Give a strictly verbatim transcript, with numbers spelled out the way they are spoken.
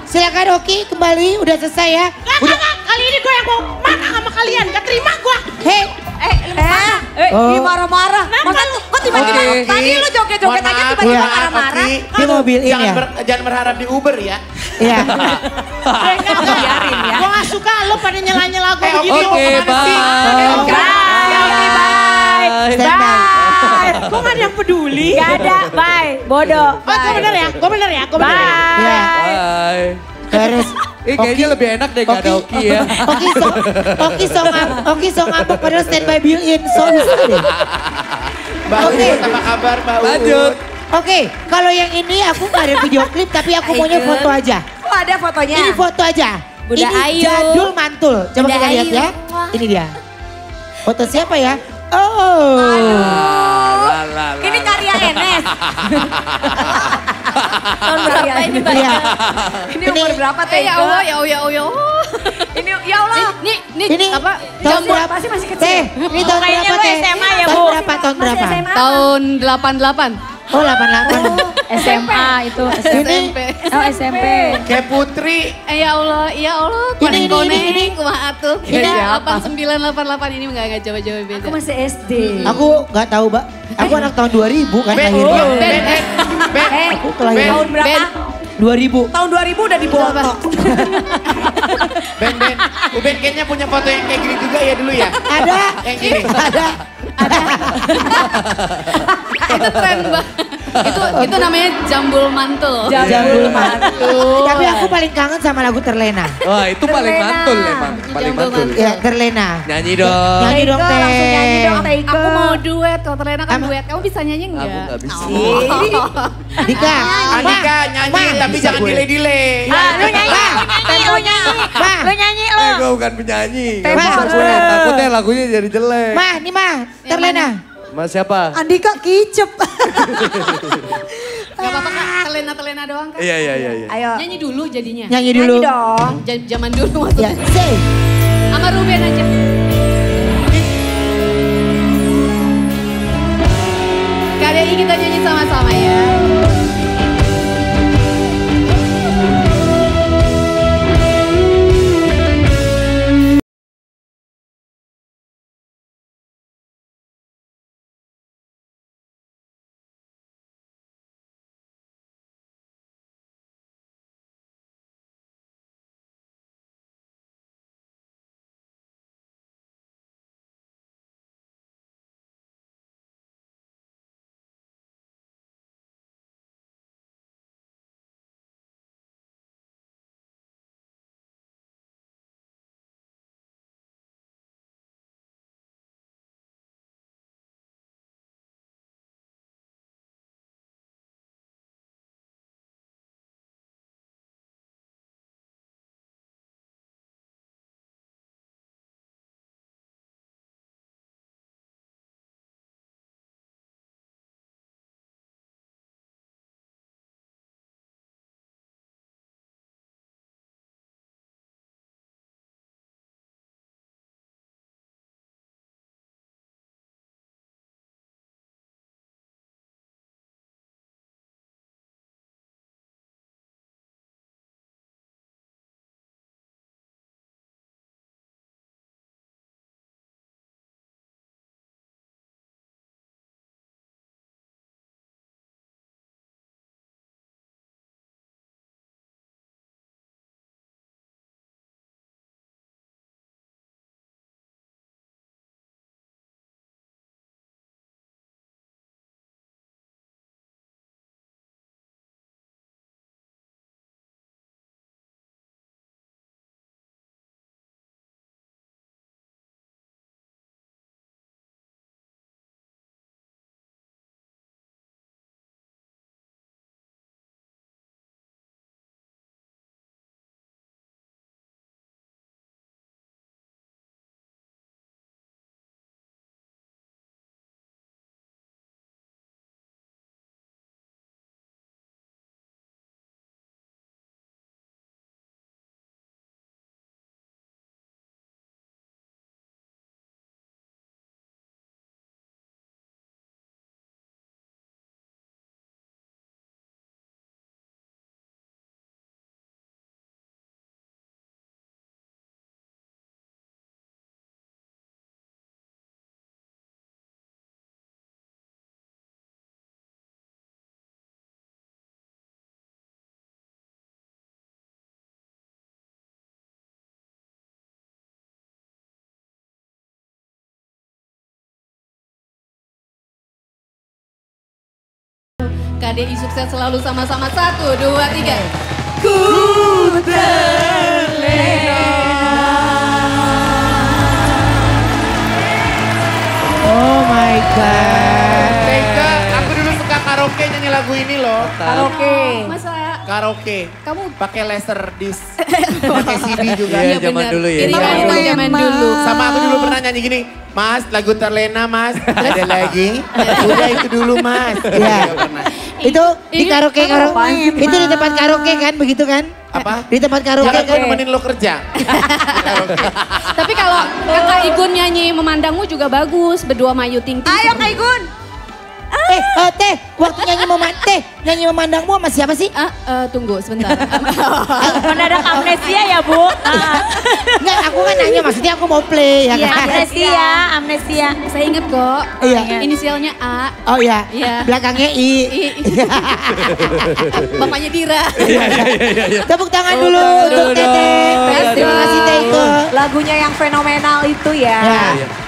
silakan Oki kembali, udah selesai ya. Gak, Udah. gak, gak. Kali ini gue yang mau marah sama kalian. Gak terima gue. Hei, Eh, eh, eh, Oh. ih, marah-marah. Masa tuh, kok tiba-tiba, Oke. tadi lu joget-joget aja tiba-tiba Iya. marah-marah. dia mobil ini Jangan, ya. ber- jangan berharap di Uber ya. Iya. Eh, gak, gak. Biarin ya. Gue gak suka lo pada nyela-nyela gue Eh, begini. Oki, Lo mau kemana kemana sih? sih? Eh, Eh, Oki. Bye, Oki, bye. Standby. Bye. Kok gak ada yang peduli? Gak ada, bye. Bodoh. Oh, gue bener ya, gue bener ya, gue bener ya. Iya. Bye. Terus Eh, kayaknya lebih enak deh gak ada Oki ya. Oki so, Oki so ngam- Oki so ngambek padahal standby built in. So bisa deh. Mbak Oke. Uut, apa kabar Mbak Uut? Lanjut. Oke, kalau yang ini aku nggak ada video klip tapi aku maunya Ayo. foto aja. Oh, ada fotonya. Ini foto aja. Bunda ini Ayu. jadul mantul. Coba Bunda kita lihat Ayu. ya. Ini dia. Foto siapa ya? Oh. La, la, la, Ini la. karya Enes. Tahun berapa ini, Mbak? Iya. Ini umur berapa, Teh? Eh, ya Allah, ya Allah, ya Allah. Ini, ya Allah. Nih, nih, Ini apa? tahun Jambon, berapa? pasti masih kecil. Teh, ini tahun Kayaknya berapa lu Teh? S M A ya, Tahun Bu? berapa? Tahun Masih berapa? S M A? Tahun delapan delapan. Oh, delapan delapan. S M A itu. Ini S M P. Oh, S M P. Kayak Putri. Eh, ya Allah, ya Allah. Ini, ini, ini, Koneng-koneng, ini. kumaha tuh. Ini Ini siapa? delapan sembilan delapan delapan ini enggak enggak jauh-jauh beda. Aku masih S D. aku nggak tahu, Mbak. Aku anak tahun dua ribu kan Ben, lahirnya. Ben, Ben, Ben, Ben. Eh, Aku kelahiran tahun berapa? Ben. dua ribu. Tahun dua ribu udah dibotok. Ben, Ben. Uben kayaknya punya foto yang kayak gini juga ya dulu ya? Ada. Yang gini. Ada. Itu tren banget. Itu itu namanya jambul mantul. Jambul mantul. Tapi aku paling kangen sama lagu Terlena. Wah itu paling Terlena. mantul emang. Paling Jambul mantul. mantul. Ya, Terlena. Nyanyi dong. Nyanyi dong, Teiko, Teh. langsung nyanyi dong, Teiko. Aku mau duet, kalau Terlena kan Ama- duet. Kamu bisa nyanyi enggak? Aku nggak bisa. Oh. Dika. Andika nyanyi Ma, tapi bisa jangan gue. delay-delay. Ah, lu nyanyi, lu nyanyi, lu nyanyi. Ma. Lu nyanyi, lu. Eh gue bukan penyanyi. Gak Tempo. bisa gue. Takutnya lagunya jadi jelek. Mah, nih mah, Terlena. Mas siapa? Andika kicep. Gak apa-apa Kak, Terlena-Terlena doang kan. Iya iya iya. iya. Ayo. Nyanyi dulu jadinya. Nyanyi dulu. Nyanyi dong. J- Zaman dulu Ya, maksudnya. say. Sama Ruben aja. Kali ini kita nyanyi sama-sama ya. K D I sukses selalu sama-sama. Satu, dua, tiga. Ku Oh my God. Tega, aku dulu suka karaoke nyanyi lagu ini loh. Karaoke. Masa Karaoke. kamu Pakai laser disc. Pakai C D juga. Iya, zaman benar. dulu ya. Ini Iya, kan iya. zaman dulu. Sama aku dulu pernah nyanyi gini. Mas, lagu Terlena mas. Ada lagi? Udah itu dulu mas. Iya. Iya, pernah. Itu di Ini karaoke, apaan karaoke. sih, Itu di tempat karaoke kan, begitu kan? Apa? Di tempat karaoke Jangan gue kan? nemenin lo kerja. Karaoke. Tapi kalau kakak Igun nyanyi Memandangmu juga bagus. Berdua sama Ayu Ting Ting. Ayo Kak Igun. Eh, eh, teh, waktu nyanyi meman, teh, nyanyi memandangmu sama siapa sih? Ah, eh, tunggu sebentar. Mendadak amnesia ya Bu. Enggak, aku kan nanya, maksudnya aku mau play ya Iya, kan? amnesia, amnesia. Saya inget kok. Iya. Inisialnya A. Oh iya, Iya. belakangnya I. I- Bapaknya Dira. Tepuk tangan dulu tangan untuk dulu Teteh. dong. Terima kasih Teh Iko. Lagunya yang fenomenal itu ya. Ya.